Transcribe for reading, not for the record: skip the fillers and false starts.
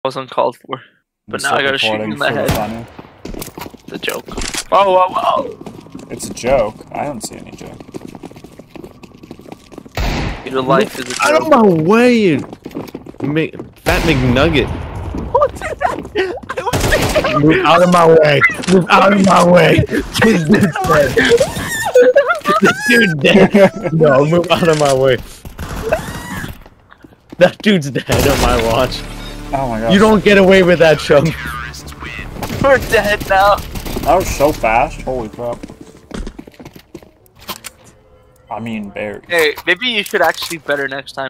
was uncalled for. But now I gotta shoot you in the For head. the funny. It's a joke. Whoa, whoa, whoa! It's a joke. I don't see any joke. Your life is a joke. Out of my way, you fat McNugget. What did that? Move out of my way. Move out of my way. This dude's dead. This dude's dead. No, move out of my way. That dude's dead on my watch. Oh my god. You don't get away with that, chum. We're dead now. That was so fast. Holy crap. I mean, Barry. Hey, maybe you should actually better next time.